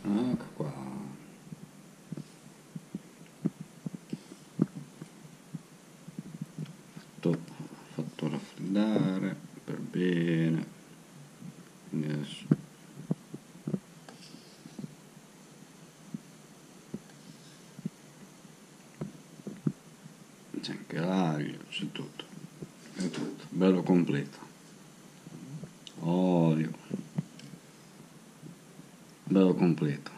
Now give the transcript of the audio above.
Ecco qua. Fatto raffreddare per bene. Adesso c'è anche l'aglio, c'è tutto. È tutto, bello completo. Olio, bello completo.